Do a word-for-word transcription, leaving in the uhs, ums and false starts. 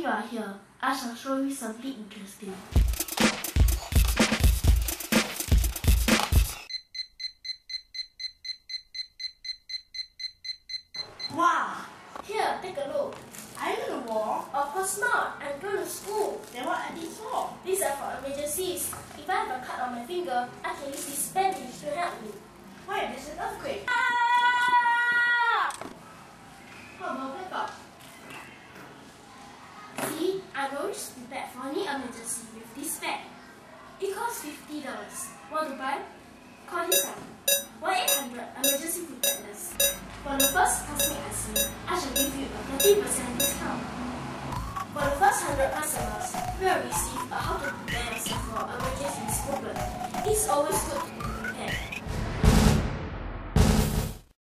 you are here, I shall show you something interesting. Wow! Here, take a look. Are you going to war? Of course not. I'm going to school. Then what are these for? These are for emergencies. If I have a cut on my finger, I can use this bandage to help me. Wait, there's an earthquake. Ah! How about backup? See, I'm always prepared for any emergency with this bag. It costs fifty dollars. Want to buy? Call this up. one eight hundred Emergency Preparedness. For the first classmate I see, I shall give you a thirty percent discount. For the first one hundred customers, you will receive a how to prepare yourself for emergencies booklet. It's always good to